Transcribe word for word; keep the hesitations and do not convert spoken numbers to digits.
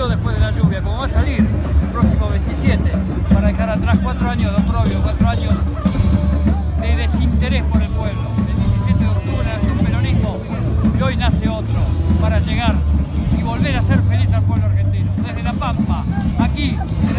salió después de la lluvia, como va a salir el próximo veintisiete, para dejar atrás cuatro años de oprobio, cuatro años de desinterés por el pueblo. El diecisiete de octubre nació un peronismo y hoy nace otro para llegar y volver a ser feliz al pueblo argentino. Desde La Pampa, aquí